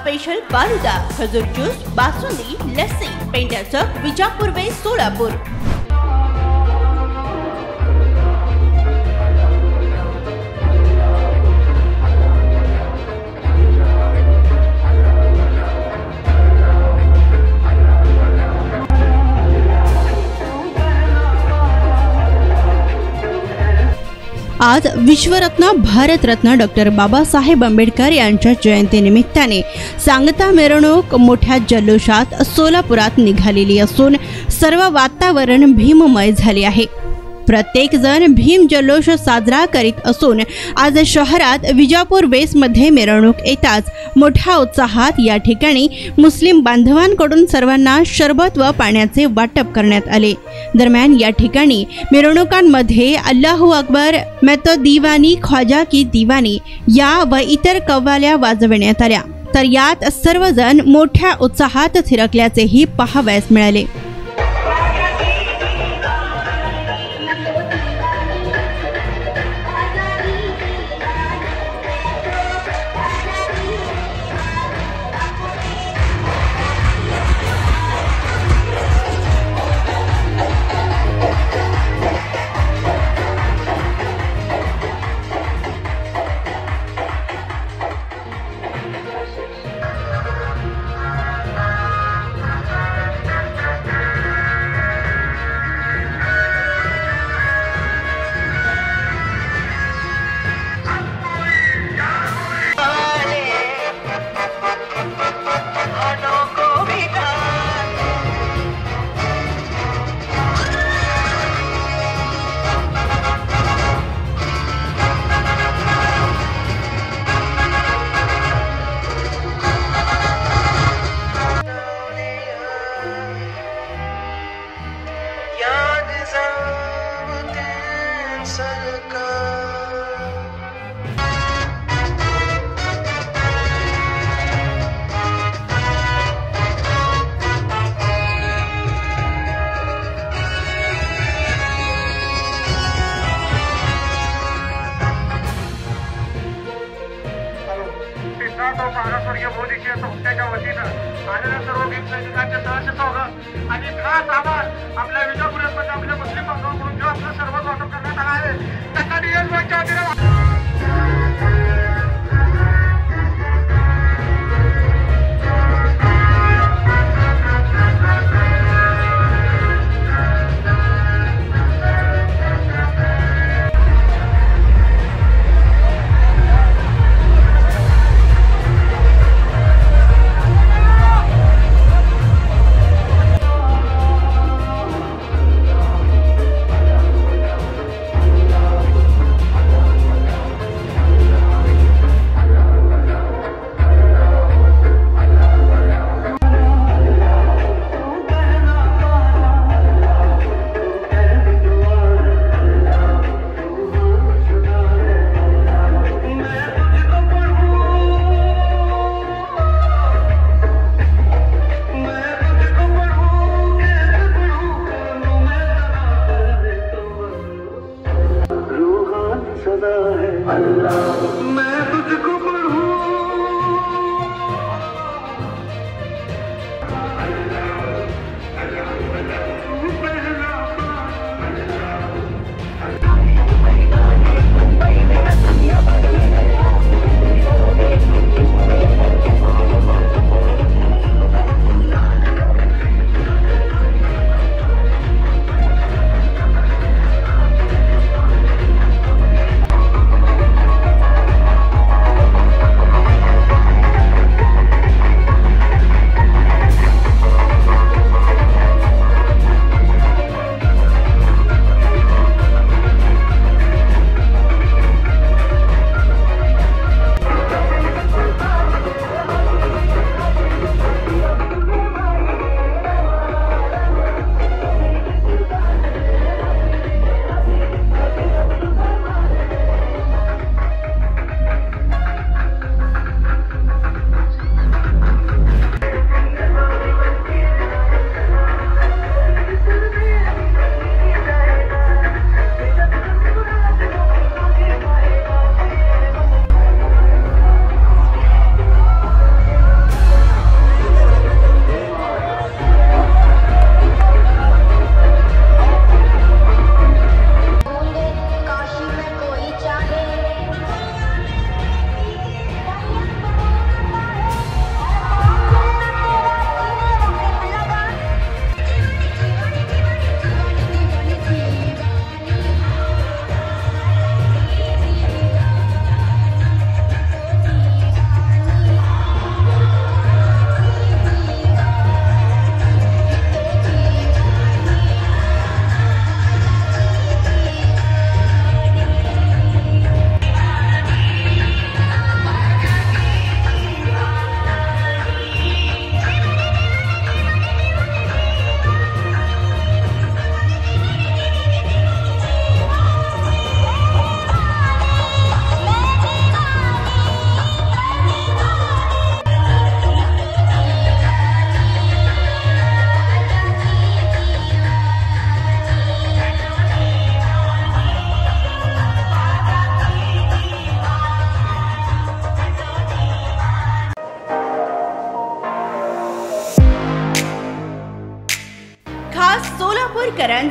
Special falooda, खजूर juice, basundi, lassi, पेंड्याचं Vijapur west Solapur. आज विश्वरत्न भारतरत्न डॉक्टर बाबासाहेब आंबेडकर यांच्या जयंतीनिमित्ताने सांगता मिरवणूक मोठ्या जल्लोषात सोलापुरात निघालेली असून सर्व वातावरण भीममय झाले आहे। प्रत्येक जण भीम जल्लोष साजरा करीत असून आज शहरात विजापूर वेस्ट मध्ये मिरवणूक येताच मोठ्या उत्साहात या ठिकाणी मुस्लिम बांधवांकडून सर्वांना शरबत व पाण्याचे वाटप करण्यात आले। दरम्यान या ठिकाणी मिरवणुकांमध्ये अल्लाहू अकबर, मैं तो दीवानी, ख्वाजा की दीवानी या व इतर कव्वाल्या वाजविण्यात आल्या। तर यात सर्वजण मोठ्या उत्साहात थिरकल्याचेही पाहावयास मिळाले। स्वर्गीय भूदेशीय संस्थेच्या वतीनं आलेल्या सर्व भीम सैनिकांचे सहर्ष स्वागत आणि खास आभार आपल्या विजापूरमध्ये आपल्या मुस्लिम बांधवांकडून जो आपलं सर्वच वाटप करण्यात आला आहे त्याचा डीएसच्या वतीनं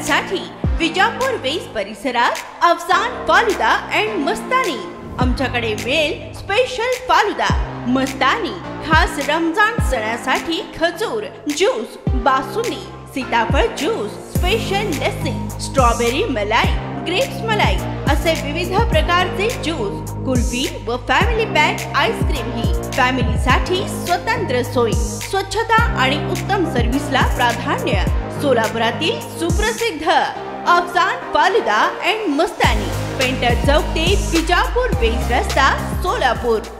मुलांसाठी विजापूर वेस परिसरात अफसान फालुदा अँड मस्तानी आमच्याकडे मिळेल स्पेशल फालुदा मस्तानी खास रमजान सणासाठी खजूर ज्यूस बासुंदी सीताफळ ज्यूस स्पेशल लस्सी स्ट्रॉबेरी मलाई ग्रेप्स मलाई असे विविध प्रकारचे ज्यूस कुल्फी व फॅमिली पॅक आईस्क्रीम ही फॅमिलीसाठी स्वतंत्र सोय स्वच्छता आणि उत्तम सर्व्हिसला प्राधान्य सोलापुरातील सुप्रसिद्ध अफसान फालुदा अँड मस्तानी पेंटर चौक ते विजापूर वेस रस्ता सोलापूर।